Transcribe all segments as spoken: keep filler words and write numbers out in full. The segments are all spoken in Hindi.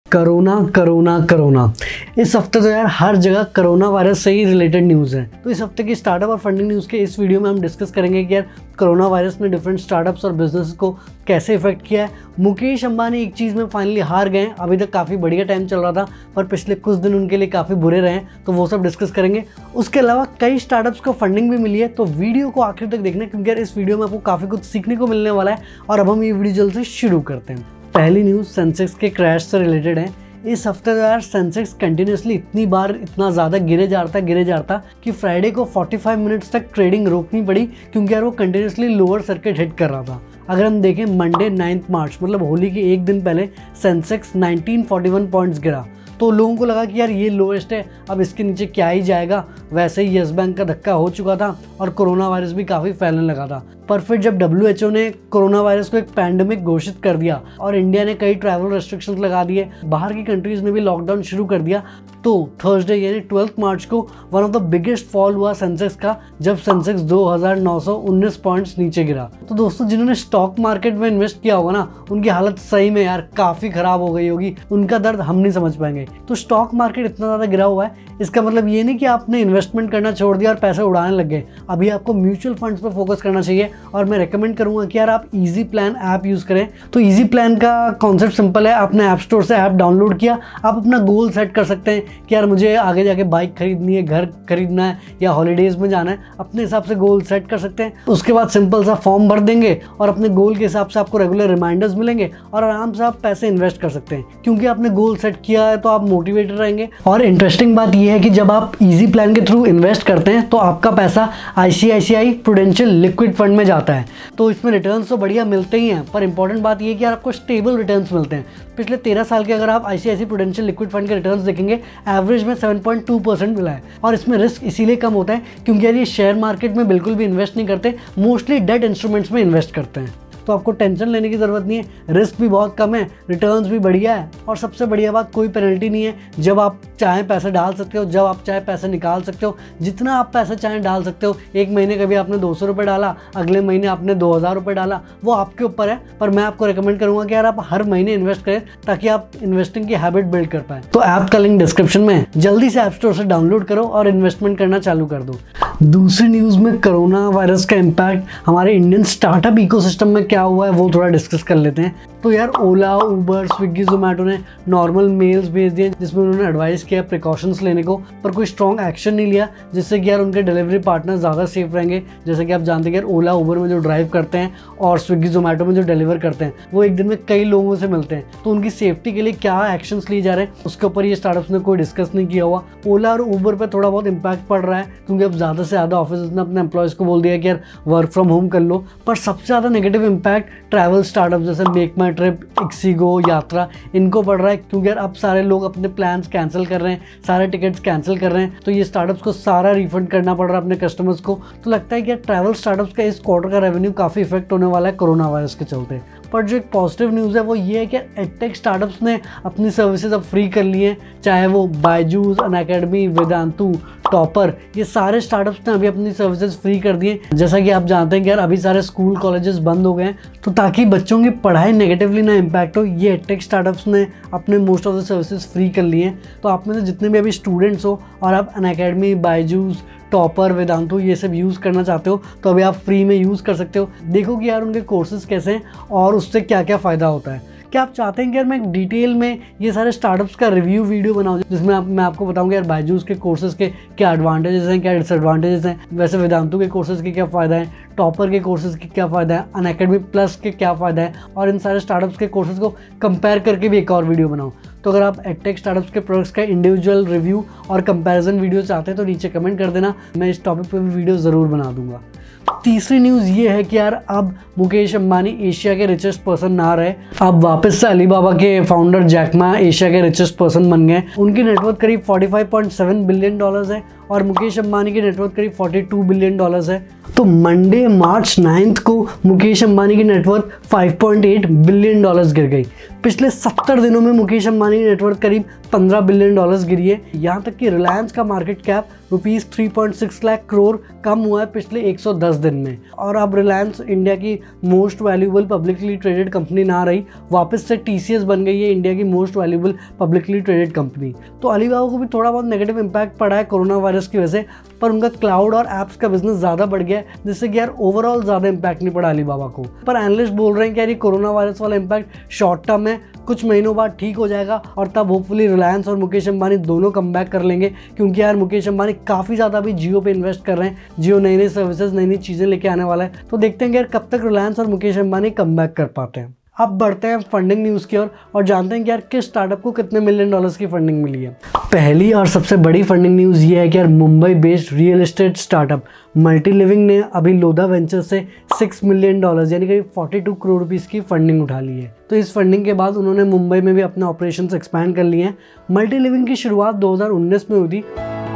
कोरोना कोरोना कोरोना इस हफ्ते तो यार हर जगह कोरोना वायरस से ही रिलेटेड न्यूज़ है। तो इस हफ्ते की स्टार्टअप और फंडिंग न्यूज़ के इस वीडियो में हम डिस्कस करेंगे कि यार कोरोना वायरस ने डिफरेंट स्टार्टअप्स और बिजनेस को कैसे इफेक्ट किया है। मुकेश अंबानी एक चीज़ में फाइनली हार गए हैं। अभी तक काफ़ी बढ़िया टाइम चल रहा था पर पिछले कुछ दिन उनके लिए काफ़ी बुरे रहे, तो वो सब डिस्कस करेंगे। उसके अलावा कई स्टार्टअप्स को फंडिंग भी मिली है, तो वीडियो को आखिर तक देखना क्योंकि यार इस वीडियो में आपको काफ़ी कुछ सीखने को मिलने वाला है। और अब हम ये वीडियो जल्द से शुरू करते हैं। पहली न्यूज़ सेंसेक्स के क्रैश से रिलेटेड है। इस हफ्ते तो यार सेंसेक्स कंटिन्यूसली इतनी बार इतना ज़्यादा गिरे जा रहा था गिरे जा रहा था कि फ्राइडे को पैंतालीस मिनट्स तक ट्रेडिंग रोकनी पड़ी क्योंकि यार वो कंटिन्यूसली लोअर सर्किट हिट कर रहा था। अगर हम देखें मंडे नाइन्थ मार्च मतलब होली के एक दिन पहले सेंसेक्स उन्नीस सौ इकतालीस पॉइंट्स गिरा, तो लोगों को लगा कि यार ये लोएस्ट है, अब इसके नीचे क्या ही जाएगा। वैसे ही यस बैंक का धक्का हो चुका था और कोरोना वायरस भी काफ़ी फैलने लगा था। पर फिर जब डब्ल्यू एच ओ ने कोरोना वायरस को एक पैंडेमिक घोषित कर दिया और इंडिया ने कई ट्रैवल रेस्ट्रिक्शंस लगा दिए, बाहर की कंट्रीज़ ने भी लॉकडाउन शुरू कर दिया, तो थर्सडे यानी ट्वेल्थ मार्च को one of the biggest fall हुआ सेंसेक्स का, जब सेंसेक्स दो हज़ार नौ सौ उन्नीस पॉइंट्स नीचे गिरा। तो दोस्तों जिन्होंने स्टॉक मार्केट में इन्वेस्ट किया होगा ना, उनकी हालत सही में यार काफ़ी ख़राब हो गई होगी। उनका दर्द हम नहीं समझ पाएंगे। तो स्टॉक मार्केट इतना ज़्यादा गिरा हुआ है, इसका मतलब ये नहीं कि आपने इन्वेस्टमेंट करना छोड़ दिया और पैसे उड़ाने लग गए। अभी आपको म्यूचुअल फंड्स पर फोकस करना चाहिए और मैं रेकमेंड करूंगा कि यार आप इजी प्लान ऐप यूज़ करें। तो इजी प्लान का कॉन्सेप्ट सिंपल है। आपने ऐप स्टोर से ऐप डाउनलोड किया, आप अपना गोल सेट कर सकते हैं कि यार मुझे आगे जाके बाइक खरीदनी है, घर खरीदना है या हॉलीडेज़ में जाना है, अपने हिसाब से गोल सेट कर सकते हैं। उसके बाद सिंपल सा फॉर्म भर देंगे और अपने गोल के हिसाब से आपको रेगुलर रिमाइंडर्स मिलेंगे और आराम से आप पैसे इन्वेस्ट कर सकते हैं क्योंकि आपने गोल सेट किया है, तो आप मोटिवेटेड रहेंगे। और इंटरेस्टिंग बात यह है कि जब आप इजी प्लान के थ्रू इन्वेस्ट करते हैं तो आपका पैसा आईसीआईसीआई प्रूडेंशियल लिक्विड फंड में जाता है, तो इसमें रिटर्न्स तो बढ़िया मिलते ही हैं। पर इंपॉर्टेंट बात यह है कि यार आपको स्टेबल रिटर्न्स मिलते हैं। पिछले तेरह साल के अगर आप आईसीआईसीआई प्रूडेंशियल लिक्विड फंड के रिटर्न्स देखेंगे, एवरेज में सात पॉइंट दो परसेंट मिला है। और इसमें रिस्क इसीलिए कम होता है क्योंकि यार ये शेयर मार्केट में बिल्कुल भी इन्वेस्ट नहीं करते, मोस्टली डेट इंस्ट्रूमेंट्स में इन्वेस्ट करते हैं। तो आपको टेंशन लेने की ज़रूरत नहीं है, रिस्क भी बहुत कम है, रिटर्न्स भी बढ़िया है और सबसे बढ़िया बात कोई पेनल्टी नहीं है। जब आप चाहें पैसे डाल सकते हो, जब आप चाहें पैसे निकाल सकते हो, जितना आप पैसे चाहें डाल सकते हो। एक महीने कभी आपने दो सौ रुपये डाला, अगले महीने आपने दो हज़ार रुपये डाला, वो आपके ऊपर है। पर मैं आपको रिकमेंड करूँगा कि यार आप हर महीने इन्वेस्ट करें ताकि आप इन्वेस्टिंग की हैबिट बिल्ड कर पाएँ। तो ऐप का लिंक डिस्क्रिप्शन में है, जल्दी से ऐप स्टोर से डाउनलोड करो और इन्वेस्टमेंट करना चालू कर दो। दूसरी न्यूज़ में कोरोना वायरस का इम्पैक्ट हमारे इंडियन स्टार्टअप इकोसिस्टम में क्या हुआ है वो थोड़ा डिस्कस कर लेते हैं। तो यार ओला, उबर, स्विगी, जोमेटो ने नॉर्मल मेल्स भेज दिए जिसमें उन्होंने एडवाइस किया प्रिकॉशंस लेने को, पर कोई स्ट्रॉन्ग एक्शन नहीं लिया जिससे कि यार उनके डिलीवरी पार्टनर ज़्यादा सेफ रहेंगे। जैसे कि आप जानते हैं यार ओला, उबर में जो ड्राइव करते हैं और स्विगी, जोमेटो में जो डिलीवर करते हैं, वो एक दिन में कई लोगों से मिलते हैं, तो उनकी सेफ्टी के लिए क्या एक्शंस लिए जा रहे हैं उसके ऊपर ये स्टार्टअप्स ने कोई डिस्कस नहीं किया हुआ। ओला और उबर पर थोड़ा बहुत इम्पैक्ट पड़ रहा है क्योंकि अब ज़्यादा से ज़्यादा ऑफिस ने अपने एम्प्लॉयज़ को बोल दिया कि यार वर्क फ्रॉम होम कर लो। पर सबसे ज़्यादा नेगेटिव इम्पैक्ट ट्रैवल स्टार्टअप जैसे make my trip, ixigo, Yatra, इनको पड़ रहा है क्योंकि यार अब सारे लोग अपने प्लान्स कैंसिल कर रहे हैं, सारे टिकट्स कैंसिल कर रहे हैं, तो ये स्टार्टअप्स को सारा रिफंड करना पड़ रहा है अपने कस्टमर्स को। तो लगता है कि यार ट्रैवल स्टार्टअप्स का इस क्वार्टर का रेवेन्यू काफ़ी इफेक्ट होने वाला है कोरोना वायरस के चलते। पर जो एक पॉजिटिव न्यूज़ है वो ये है कि एडटेक स्टार्टअप्स ने अपनी सर्विसेज अब फ्री कर ली हैं, चाहे वो बायजूस, अनअकैडमी, वेदांतु, टॉपर, ये सारे स्टार्टअप्स ने अभी अपनी सर्विसेज फ्री कर दिए। जैसा कि आप जानते हैं कि यार अभी सारे स्कूल कॉलेजेस बंद हो गए हैं, तो ताकि बच्चों की पढ़ाई नेगेटिवली ना इम्पैक्ट हो, ये एडटेक स्टार्टअप्स ने अपने most of the services free कर लिए हैं। तो आप में से जितने भी अभी स्टूडेंट्स हो और आप अनअकैडमी, बायजूस, टॉपर, वेदांतु ये सब यूज़ करना चाहते हो तो अभी आप फ्री में यूज़ कर सकते हो। देखो कि यार उनके कोर्सेज कैसे हैं और उससे क्या क्या फ़ायदा होता है। क्या आप चाहते हैं कि यार मैं डिटेल में ये सारे स्टार्टअप्स का रिव्यू वीडियो बनाऊँ जिसमें आप मैं आपको बताऊँगा यार बायजूस के कोर्सेज़ के क्या एडवांटेजेस हैं, क्या डिसएडवांटेजेस हैं, वैसे वेदांतु के कोर्सेज़ के क्या फ़ायदा है, टॉपर के कोर्सेज़ के क्या फ़ायदा है, अनअकैडमी प्लस के क्या फ़ायदा है, और इन सारे स्टार्टअप्स के कोर्सेज़ को कंपेयर करके भी एक और वीडियो बनाऊँ। तो अगर आप एडटेक स्टार्टअप्स के प्रोडक्ट्स का इंडिविजुअल रिव्यू और कंपैरिजन वीडियो चाहते हैं तो नीचे कमेंट कर देना, मैं इस टॉपिक पे भी वीडियो ज़रूर बना दूंगा। तीसरी न्यूज़ ये है कि यार अब मुकेश अंबानी एशिया के रिचेस्ट पर्सन ना रहे, अब वापस से अलीबाबा के फाउंडर जैक मा एशिया के रिचेस्ट पर्सन बन गए। उनकी नेटवर्थ करीब पैंतालीस पॉइंट सात बिलियन डॉलर्स है और मुकेश अंबानी की नेटवर्थ करीब बयालीस बिलियन डॉलर्स है। तो मंडे मार्च नाइन्थ को मुकेश अंबानी की नेटवर्थ पाँच पॉइंट आठ बिलियन डॉलर्स गिर गई। पिछले सत्तर दिनों में मुकेश अंबानी की नेटवर्थ करीब पंद्रह बिलियन डॉलर्स गिरी है। यहाँ तक कि रिलायंस का market cap rupees three point six lakh crore कम हुआ है पिछले एक सौ दस दिन में। और अब रिलायंस इंडिया की most valuable publicly traded company ना रही, वापस से टीसीएस बन गई है इंडिया की most valuable publicly traded company. तो अलीबाबा को भी थोड़ा बहुत नेगेटिव इंपैक्ट पड़ा है कोरोना वायरस की वजह से, पर उनका क्लाउड और ऐप्स का बिजनेस ज़्यादा बढ़ गया है, जिससे कि यार ओवरऑल ज़्यादा इंपैक्ट नहीं पड़ा अलीबाबा को। पर एनालिस्ट बोल रहे हैं कि यार ये कोरोना वायरस वाला इंपैक्ट शॉर्ट टर्म है, कुछ महीनों बाद ठीक हो जाएगा और तब होपफुली रिलायंस और मुकेश अंबानी दोनों कम बैक कर लेंगे, क्योंकि यार मुकेश अंबानी काफ़ी ज़्यादा अभी जियो पे इन्वेस्ट कर रहे हैं। जियो नई नई सर्विसेज नई नई चीज़ें लेके आने वाला है, तो देखते हैं कि यार कब तक रिलायंस और मुकेश अंबानी कम बैक कर पाते हैं। अब बढ़ते हैं फंडिंग न्यूज़ की ओर और जानते हैं कि यार किस स्टार्टअप को कितने मिलियन डॉलर्स की फंडिंग मिली है। पहली और सबसे बड़ी फंडिंग न्यूज़ ये है कि यार Mumbai based real estate startup multi living ने अभी लोधा वेंचर से सिक्स मिलियन डॉलर्स यानी कि फोर्टी टू करोड़ रुपीस की फंडिंग उठा ली है। तो इस फंडिंग के बाद उन्होंने मुंबई में भी अपने ऑपरेशंस एक्सपैंड कर लिए हैं। मल्टी लिविंग की शुरुआत दो हज़ार उन्नीस में हुई थी।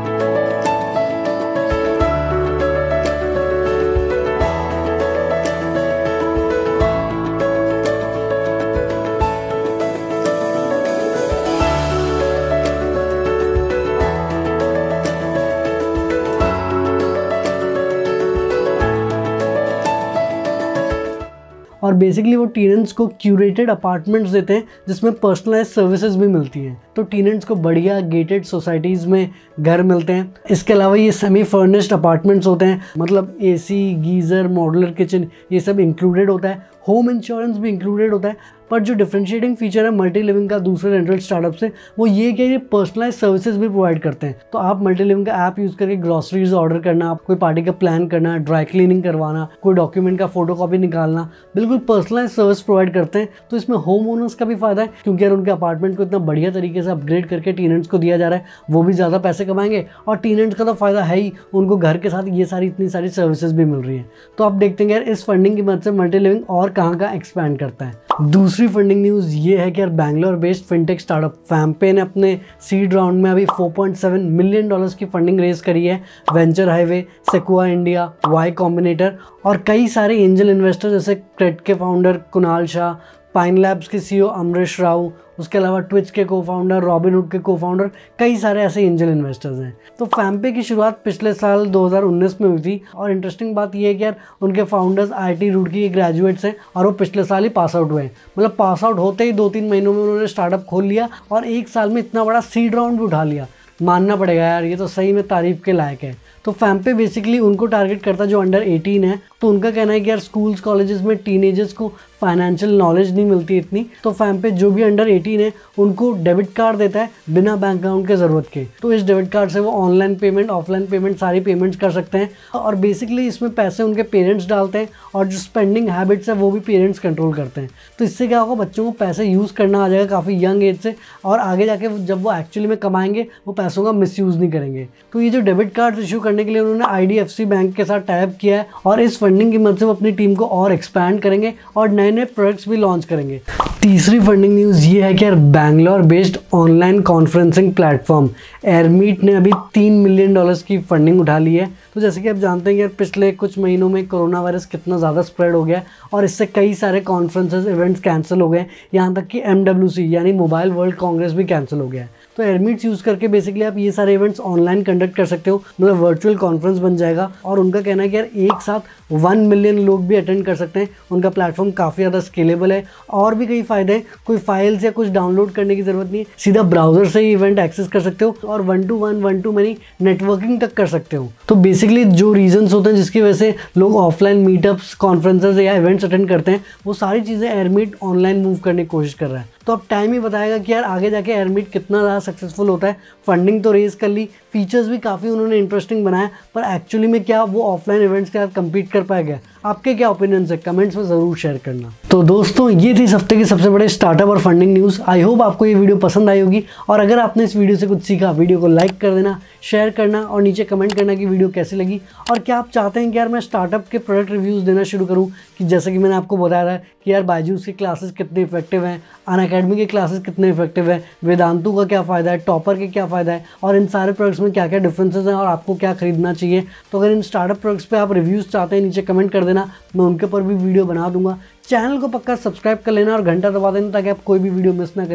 और बेसिकली वो टीनेंट्स को क्यूरेटेड अपार्टमेंट्स देते हैं जिसमें पर्सनलाइज सर्विसेज भी मिलती हैं। तो टीनेंट्स को बढ़िया गेटेड सोसाइटीज़ में घर मिलते हैं। इसके अलावा ये सेमी फर्निश्ड अपार्टमेंट्स होते हैं, मतलब एसी, गीज़र, मॉड्यूलर किचन ये सब इंक्लूडेड होता है। होम इंश्योरेंस भी इंक्लूडेड होता है। पर जो डिफरेंशिएटिंग फीचर है मल्टी लिविंग का दूसरे रेंटल स्टार्टअप से, वो ये कि ये पर्सनलाइज सर्विसेज भी प्रोवाइड करते हैं। तो आप मल्टी लिविंग का ऐप यूज़ करके ग्रॉसरीज ऑर्डर करना, आप कोई पार्टी का प्लान करना, ड्राई क्लीनिंग करवाना, कोई डॉक्यूमेंट का फोटोकॉपी निकालना, बिल्कुल पर्सनलाइज सर्विस प्रोवाइड करते हैं। तो इसमें होम ओनर्स का भी फायदा है, क्योंकि यार उनके अपार्टमेंट को इतना बढ़िया तरीके से अपग्रेड करके टीनेंट्स को दिया जा रहा है, वो भी ज़्यादा पैसे कमाएंगे और टीनेंट्स का तो फायदा है ही, उनको घर के साथ ये सारी इतनी सारी सर्विसेज भी मिल रही हैं। तो आप देखते हैं यार इस फंडिंग की मदद से मल्टी लिविंग और कहाँ कहाँ एक्सपैंड करता है। दूसरी फंडिंग न्यूज़ ये है कि यार Bangalore based fintech startup fampay ने अपने सीड राउंड में अभी four point seven million dollars की फंडिंग रेज करी है। Venture highway, sequoia India, Y combinator और कई सारे एंजल इन्वेस्टर जैसे क्रेड के founder Kunal Shah, Pine Labs के सीईओ अमरीश राव, उसके अलावा ट्विच के को फाउंडर, रॉबिनहुड के को फाउंडर, कई सारे ऐसे एंजल इन्वेस्टर्स हैं। तो फैम्पे की शुरुआत पिछले साल दो हज़ार उन्नीस में हुई थी और इंटरेस्टिंग बात यह है कि यार उनके फाउंडर्स आईआईटी रुड़की के ग्रेजुएट्स हैं और वो पिछले साल ही पास आउट हुए हैं। मतलब पास आउट होते ही दो तीन महीनों में उन्होंने स्टार्टअप खोल लिया और एक साल में इतना बड़ा सीड राउंड भी उठा लिया। मानना पड़ेगा यार, ये तो सही में तारीफ के लायक है। तो फैम्पे बेसिकली उनको टारगेट करता है जो अंडर एटीन है। तो उनका कहना है कि यार स्कूल्स कॉलेजेस में टीनेजर्स को फाइनेंशियल नॉलेज नहीं मिलती इतनी, तो फैम्पे जो भी अंडर एटीन है उनको डेबिट कार्ड देता है बिना बैंक अकाउंट के ज़रूरत के। तो इस डेबिट कार्ड से वो ऑनलाइन पेमेंट, ऑफलाइन पेमेंट सारी पेमेंट्स कर सकते हैं और बेसिकली इसमें पैसे उनके पेरेंट्स डालते हैं और जो स्पेंडिंग हैबिट्स है वो भी पेरेंट्स कंट्रोल करते हैं। तो इससे क्या होगा, बच्चों को पैसे यूज़ करना आ जाएगा काफ़ी यंग एज से और आगे जाके जब वो एक्चुअली में कमाएंगे वो पैसों का मिसयूज़ नहीं करेंगे। तो ये जो डेबिट कार्ड इशू करने के लिए उन्होंने I D F C bank के साथ टाइप किया है और इस फंडिंग की मदद से वो अपनी टीम को और एक्सपैंड करेंगे और नए नए प्रोडक्ट्स भी लॉन्च करेंगे। तीसरी फंडिंग न्यूज़ ये है कि यार Bangalore based online conferencing platform airmeet ने अभी तीन मिलियन डॉलर्स की फंडिंग उठा ली है। तो जैसे कि आप जानते हैं कि यार पिछले कुछ महीनों में कोरोना वायरस कितना ज़्यादा स्प्रेड हो गया है और इससे कई सारे कॉन्फ्रेंसेस इवेंट्स कैंसिल हो गए, यहाँ तक कि एम डब्ल्यू सी यानी मोबाइल वर्ल्ड कांग्रेस भी कैंसिल हो गया है। तो एयरमीट्स यूज़ करके बेसिकली आप ये सारे इवेंट्स ऑनलाइन कंडक्ट कर सकते हो, मतलब वर्चुअल कॉन्फ्रेंस बन जाएगा। और उनका कहना है कि यार एक साथ वन मिलियन लोग भी अटेंड कर सकते हैं। उनका प्लेटफॉर्म काफ़ी ज़्यादा स्केलेबल है और भी कई फ़ायदे हैं। कोई फाइल्स या कुछ डाउनलोड करने की ज़रूरत नहीं है, सीधा ब्राउज़र से ही इवेंट एक्सेस कर सकते हो और one to one one to many networking तक कर सकते हो। तो बेसिकली जो रीजंस होते हैं जिसकी वजह से लोग ऑफलाइन मीटअप्स, कॉन्फ्रेंसेस या इवेंट्स अटेंड करते हैं, वो सारी चीज़ें एयरमीट ऑनलाइन मूव करने की कोशिश कर रहा है। तो अब टाइम ही बताएगा कि यार आगे जाके एयरमीट कितना ज़्यादा सक्सेसफुल होता है। फंडिंग तो रेज कर ली, फीचर्स भी काफ़ी उन्होंने इंटरेस्टिंग बनाया, पर एक्चुअली में क्या वो ऑफलाइन इवेंट्स के साथ कम्पीट कर पाएगा? आपके क्या ओपिनियंस है, कमेंट्स में ज़रूर शेयर करना। तो दोस्तों ये थी इस हफ्ते की सबसे बड़े स्टार्टअप और फंडिंग न्यूज़। आई होप आपको ये वीडियो पसंद आई होगी और अगर आपने इस वीडियो से कुछ सीखा, वीडियो को लाइक कर देना, शेयर करना और नीचे कमेंट करना कि वीडियो कैसी लगी और क्या आप चाहते हैं कि यार मैं स्टार्टअप के प्रोडक्ट रिव्यूज़ देना शुरू करूँ, कि जैसे कि मैंने आपको बताया था कि यार बायजूस की क्लासेस कितने इफेक्टिव हैं, अनअकैडमी की क्लासेस कितने इफेक्टिव है, वेदांतु का क्या फ़ायदा है, टॉपर के क्या फ़ायदा है और इन सारे प्रोडक्ट्स में क्या क्या डिफरेंसेस हैं और आपको क्या खरीदना चाहिए। तो अगर इन स्टार्टअप प्रोडक्ट्स पे आप रिव्यूज़ चाहते हैं नीचे कमेंट कर देना, मैं उनके ऊपर भी वीडियो बना दूंगा। चैनल को पक्का सब्सक्राइब कर लेना और घंटा दबा देना ताकि आप कोई भी वीडियो मिस ना करें।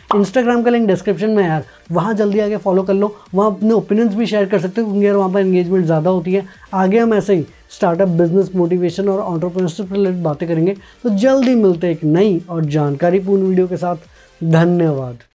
इंस्टाग्राम का लिंक डिस्क्रिप्शन में यार, वहाँ जल्दी आके फॉलो कर लो, वहाँ अपने ओपिनियंस भी शेयर कर सकते हो क्योंकि यार वहाँ पर एंगेजमेंट ज़्यादा होती है। आगे हम ऐसे ही स्टार्टअप, बिजनेस, मोटिवेशन और एंटरप्रेन्योरशिप रिलेटेड बातें करेंगे। तो जल्दी मिलते हैं एक नई और जानकारीपूर्ण वीडियो के साथ। धन्यवाद।